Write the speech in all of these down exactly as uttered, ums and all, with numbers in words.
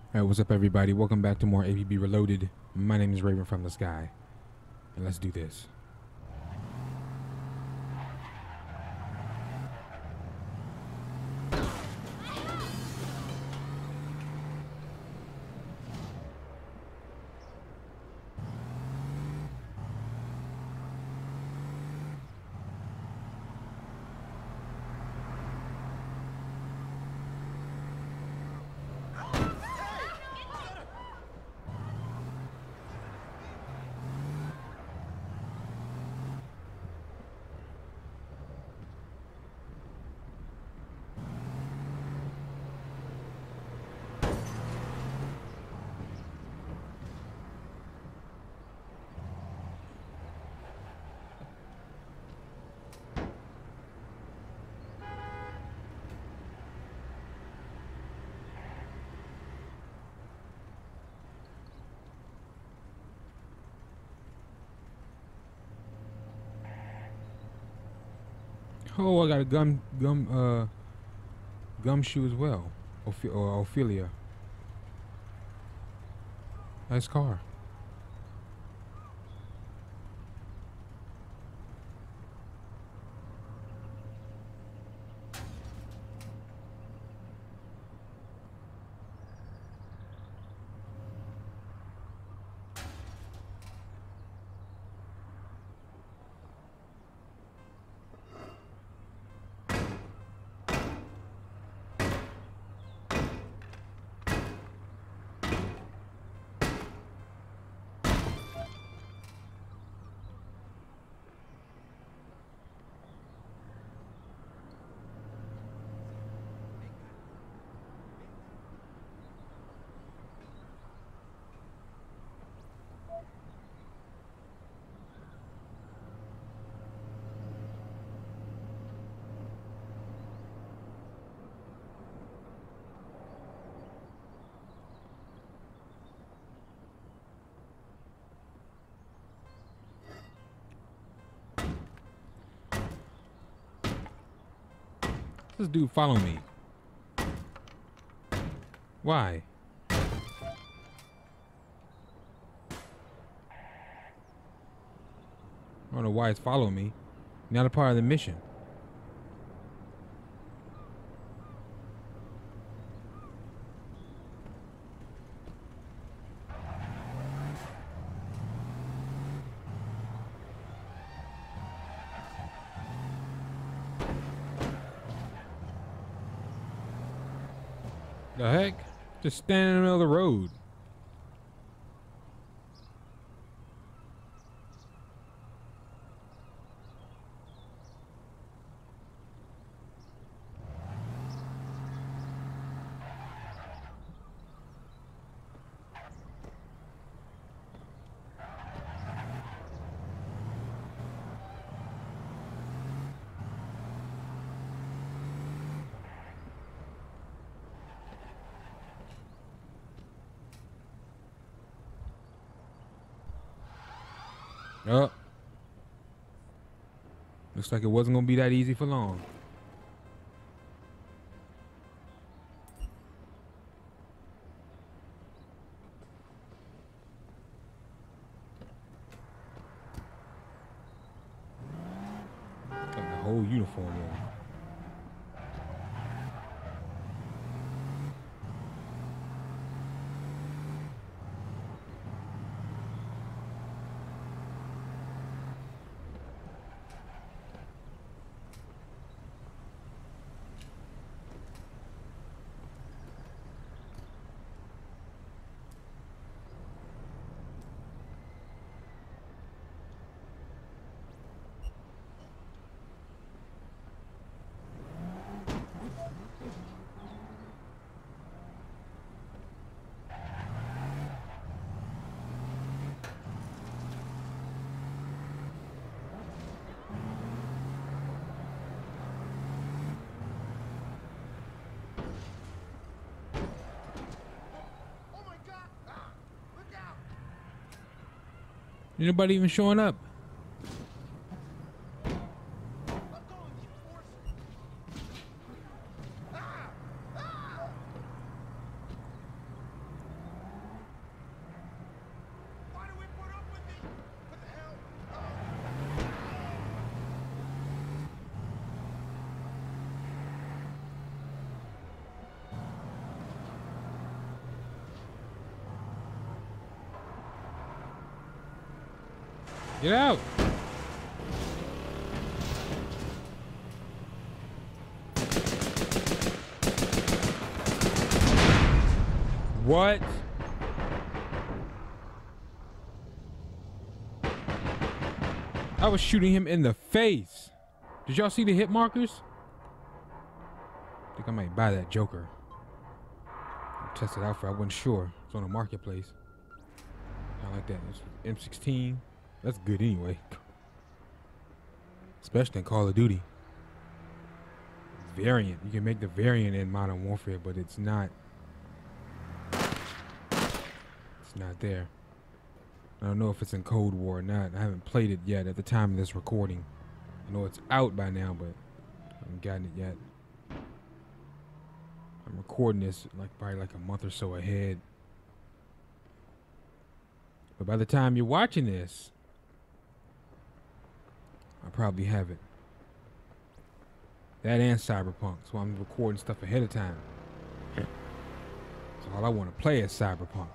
Alright, what's up everybody? Welcome back to more A P B Reloaded. My name is Raven from the Sky. And let's do this. Oh, I got a gum gum uh gumshoe as well. Oph or Ophelia. Nice car. This dude follow me. Why? I don't know why it's following me. Not a part of the mission. The heck? Just standing in the middle of the road. Oh. Looks like it wasn't gonna be that easy for long. Got the whole uniform on. Anybody even showing up? Get out! What? I was shooting him in the face. Did y'all see the hit markers? I think I might buy that Joker. I'll test it out for I wasn't sure. It's on the marketplace. I like that. It's M sixteen. That's good anyway. Especially in Call of Duty. Variant. You can make the variant in Modern Warfare, but it's not it's not there. I don't know if it's in Cold War or not. I haven't played it yet at the time of this recording. I know it's out by now, but I haven't gotten it yet. I'm recording this like probably like a month or so ahead. But by the time you're watching this, I'll probably have it. That and Cyberpunk. So I'm recording stuff ahead of time. So all I want to play is Cyberpunk.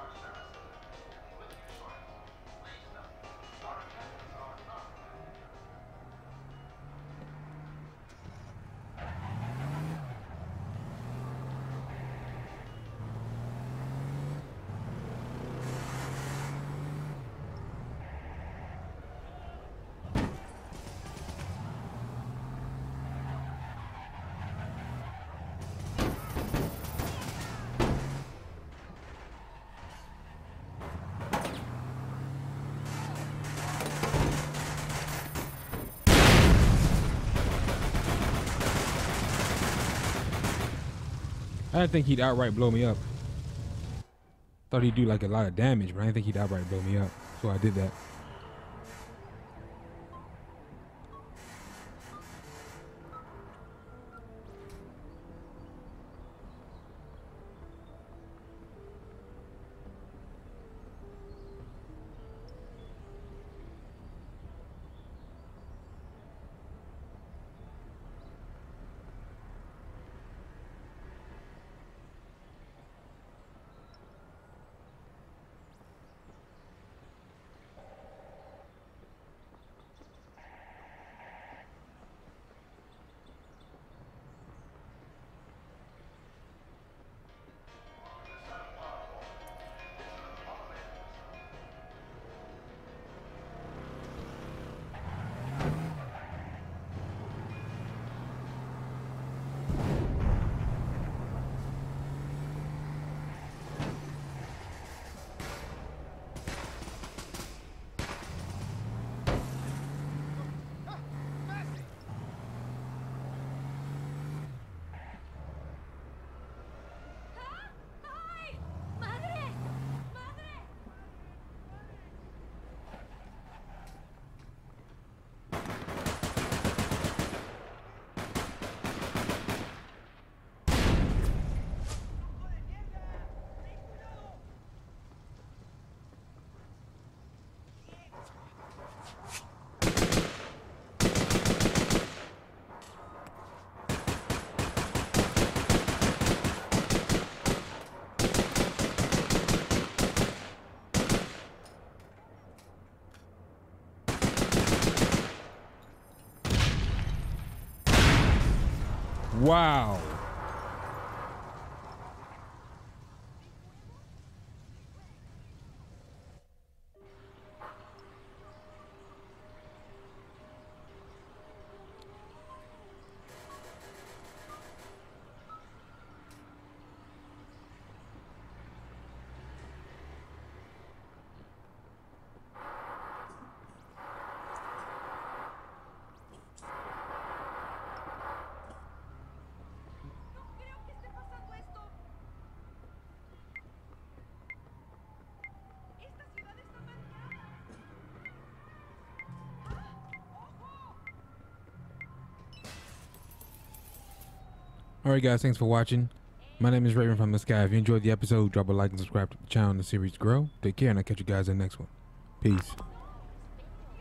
I didn't think he'd outright blow me up. Thought he'd do like a lot of damage, but I didn't think he'd outright blow me up. So I did that. Wow. Alright guys, thanks for watching. My name is Raven from the Sky. If you enjoyed the episode, drop a like and subscribe to the channel and the series grow. Take care and I'll catch you guys in the next one. Peace.